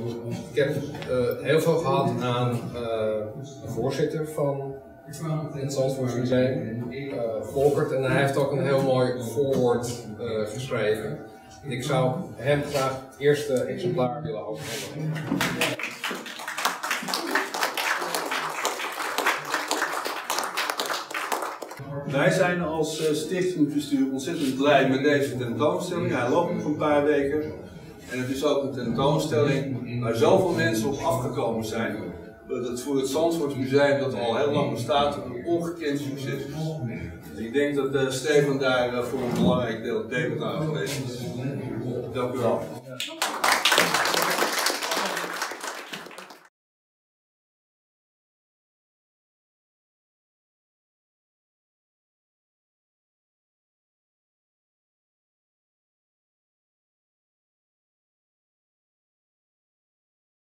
Ik heb heel veel gehad aan de voorzitter van het Zandvoorts Museum, Volkert, en hij heeft ook een heel mooi voorwoord geschreven. Ik zou hem graag het eerste exemplaar willen overhandigen. Wij zijn als stichtingsbestuur ontzettend blij met deze tentoonstelling. Hij loopt nog een paar weken. En het is ook een tentoonstelling waar zoveel mensen op afgekomen zijn. Dat het voor het Zandvoorts Museum, dat al heel lang bestaat, een ongekend succes is. Dus ik denk dat Stefan daar voor een belangrijk deel aan geweest is. Dank u wel.